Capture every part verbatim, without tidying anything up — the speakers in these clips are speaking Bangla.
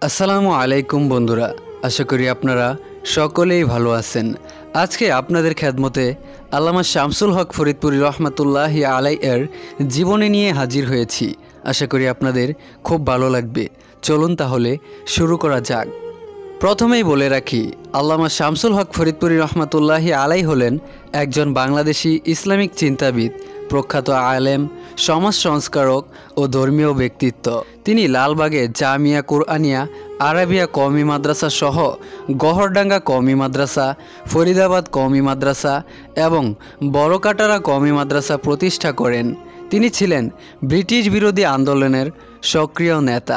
আসসালামু আলাইকুম বন্ধুরা, আশা করি আপনারা সকলেই ভালো আছেন। আজকে আপনাদের খেদমতে আল্লামা শামসুল হক ফরিদপুরি রহমাতুল্লাহি আলাই এর জীবনী নিয়ে হাজির হয়েছি। আশা করি আপনাদের খুব ভালো লাগবে। চলুন তাহলে শুরু করা যাক। প্রথমেই বলে রাখি, আল্লামা শামসুল হক ফরিদপুরি রহমাতুল্লাহি আলাই হলেন একজন বাংলাদেশি ইসলামিক চিন্তাবিদ, প্রখ্যাত আলেম, সমাজ সংস্কারক ও ধর্মীয় ব্যক্তিত্ব। তিনি লালবাগে জামিয়া কুরআনিয়া আরাবিয়া কওমি মাদ্রাসা সহ গহরডাঙ্গা কওমি মাদ্রাসা, ফরিদাবাদ কওমি মাদ্রাসা এবং বড়কাটারা কওমি মাদ্রাসা প্রতিষ্ঠা করেন। তিনি ছিলেন ব্রিটিশ বিরোধী আন্দোলনের সক্রিয় নেতা।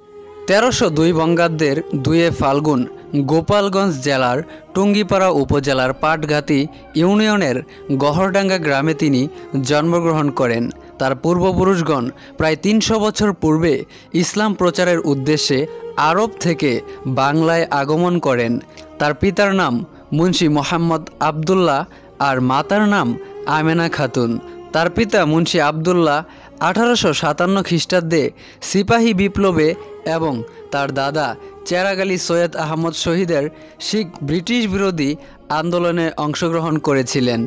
তেরোশো দুই বঙ্গাব্দের দুয়ে ফাল্গুন গোপালগঞ্জ জেলার টুঙ্গিপাড়া উপজেলার পাটগাতি ইউনিয়নের গহরডাঙ্গা গ্রামে তিনি জন্মগ্রহণ করেন। তার পূর্বপুরুষগণ প্রায় তিনশো বছর পূর্বে ইসলাম প্রচারের উদ্দেশ্যে আরব থেকে বাংলায় আগমন করেন। তার পিতার নাম মুন্সি মোহাম্মদ আবদুল্লাহ আর মাতার নাম আমেনা খাতুন। তার পিতা মুন্সি আবদুল্লাহ আঠারোশো সাতান্ন খ্রিস্টাব্দে সিপাহী বিপ্লবে এবং তার দাদা চেরাগ আলী সৈয়দ আহমদ শহীদের শিখ ব্রিটিশ বিরোধী আন্দোলনে অংশগ্রহণ করেছিলেন।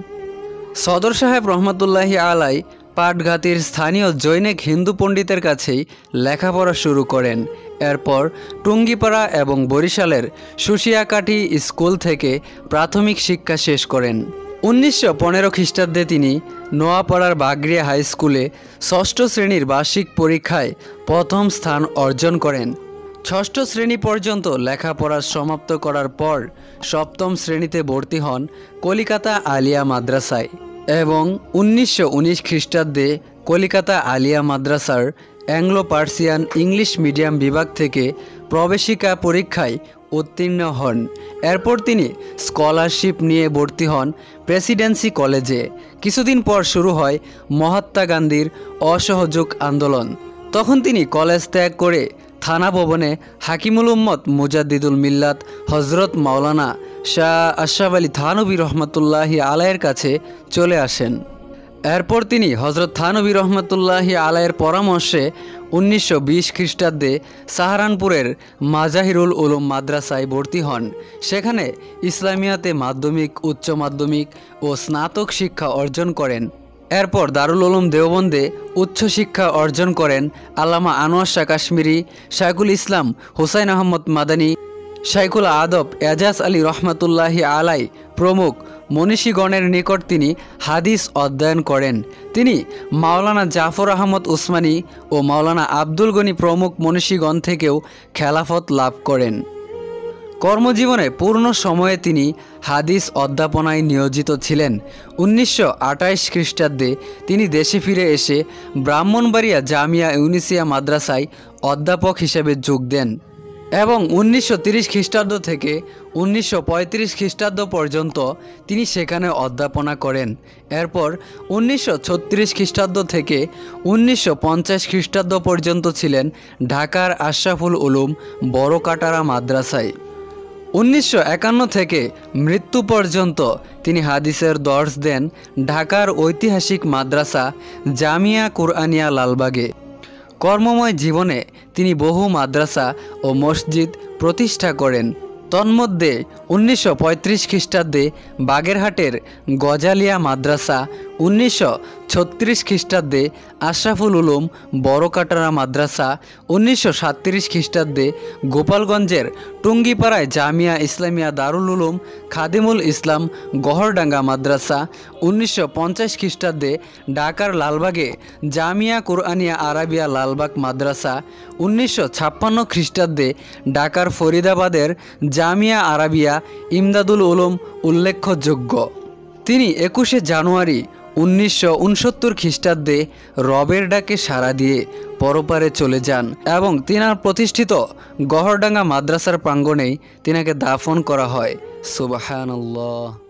সদর সাহেব রহমতুল্লাহি আলাই পাটঘাতির স্থানীয় জৈনিক হিন্দু পণ্ডিতের কাছেই লেখাপড়া শুরু করেন। এরপর টুঙ্গিপাড়া এবং বরিশালের সুশিয়াকাঠি স্কুল থেকে প্রাথমিক শিক্ষা শেষ করেন। উনিশশো পনেরো খ্রিস্টাব্দে তিনি নোয়াপাড়ার বাগড়িয়া হাই স্কুলে ষষ্ঠ শ্রেণীর বার্ষিক পরীক্ষায় প্রথম স্থান অর্জন করেন। ষষ্ঠ শ্রেণী পর্যন্ত লেখাপড়া সমাপ্ত করার পর সপ্তম শ্রেণীতে ভর্তি হন কলিকাতা আলিয়া মাদ্রাসায় এবং উনিশশো উনিশ খ্রিস্টাব্দে কলিকাতা আলিয়া মাদ্রাসার অ্যাংলো পার্সিয়ান ইংলিশ মিডিয়াম বিভাগ থেকে প্রবেশিকা পরীক্ষায় উত্তীর্ণ হন। এরপর তিনি স্কলারশিপ নিয়ে ভর্তি হন প্রেসিডেন্সি কলেজে। কিছুদিন পর শুরু হয় মহাত্মা গান্ধীর অসহযোগ আন্দোলন। তখন তিনি কলেজ ত্যাগ করে থানা ভবনে হাকিমুল উম্মত মুজাদ্দিদুল মিল্লাত হজরত মাওলানা শাহ আশরাফ আলী থানভী রহমতুল্লাহি আলাইয়ের কাছে চলে আসেন। এরপর তিনি হজরত থানভী রহমতুল্লাহি আলাইয়ের পরামর্শে উনিশশো বিশ খ্রিস্টাব্দে সাহারানপুরের মাজাহিরুল উলুম মাদ্রাসায় ভর্তি হন। সেখানে ইসলামিয়াতে মাধ্যমিক, উচ্চ মাধ্যমিক ও স্নাতক শিক্ষা অর্জন করেন। এরপর দারুল উলুম দেওবন্দে উচ্চশিক্ষা অর্জন করেন আল্লামা আনোয়ার শাহ কাশ্মীরি, শাইখুল ইসলাম হুসাইন আহমদ মাদানী, শাইখুল আদব এজাজ আলী রহমতুল্লাহি আলাই প্রমুখ মনীষীগণের নিকট তিনি হাদিস অধ্যয়ন করেন। তিনি মাওলানা জাফর আহমদ উসমানী ও মাওলানা আব্দুল গনি প্রমুখ মনীষীগণ থেকেও খেলাফত লাভ করেন। কর্মজীবনে পূর্ণ সময়ে তিনি হাদিস অধ্যাপনায় নিয়োজিত ছিলেন। উনিশশো আঠাইশ খ্রিস্টাব্দে তিনি দেশে ফিরে এসে ব্রাহ্মণবাড়িয়া জামিয়া ইউনিসিয়া মাদ্রাসায় অধ্যাপক হিসেবে যোগ দেন এবং উনিশশো তিরিশ খ্রিস্টাব্দ থেকে উনিশশো পঁয়ত্রিশ খ্রিস্টাব্দ পর্যন্ত তিনি সেখানে অধ্যাপনা করেন। এরপর উনিশশো ছত্রিশ খ্রিস্টাব্দ থেকে উনিশশো পঞ্চাশ খ্রিস্টাব্দ পর্যন্ত ছিলেন ঢাকার আশরাফুল উলুম বড়কাটারা মাদ্রাসায়। উনিশশো একান্ন থেকে মৃত্যু পর্যন্ত তিনি হাদিসের দর্স দেন ঢাকার ঐতিহাসিক মাদ্রাসা জামিয়া কুরআনিয়া লালবাগে। কর্মময় জীবনে তিনি বহু মাদ্রাসা ও মসজিদ প্রতিষ্ঠা করেন। তন্মধ্যে উনিশশো পঁয়ত্রিশ খ্রিস্টাব্দে বাগেরহাটের গজালিয়া মাদ্রাসা, উনিশশো ছত্রিশ খ্রিস্টাব্দে আশরাফুল উলুম বড়কাটারা মাদ্রাসা, উনিশশো সাতত্রিশ খ্রিস্টাব্দে গোপালগঞ্জের টুঙ্গিপাড়ায় জামিয়া ইসলামিয়া দারুল উলুম খাদিমুল ইসলাম গহরডাঙ্গা মাদ্রাসা, উনিশশো পঞ্চাশ খ্রিস্টাব্দে ঢাকার লালবাগে জামিয়া কুরআনিয়া আরাবিয়া লালবাগ মাদ্রাসা, উনিশশো ছাপ্পান্ন খ্রিস্টাব্দে ঢাকার ফরিদাবাদের জামিয়া আরাবিয়া ইমদাদুল উলুম উল্লেখযোগ্য। তিনি একুশে জানুয়ারি উনিশশো উনসত্তর খ্রিস্টাব্দে রবের ডাকে সাড়া দিয়ে পরপারে চলে যান এবং তিনার প্রতিষ্ঠিত গহরডাঙ্গা মাদ্রাসার প্রাঙ্গণেই তিনাকে দাফন করা হয়। সুবহানাল্লাহ।